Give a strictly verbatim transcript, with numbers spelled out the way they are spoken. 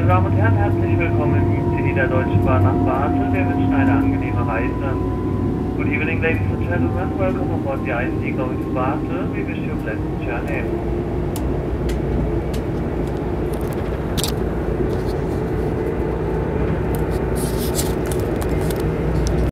Damen und Herren, herzlich willkommen im I C E der Deutschen Bahn nach Basel. Wir wünschen eine angenehme Reise. Good evening, ladies and gentlemen. Welcome aboard the I C E going to Basel. We wish you a pleasant journey.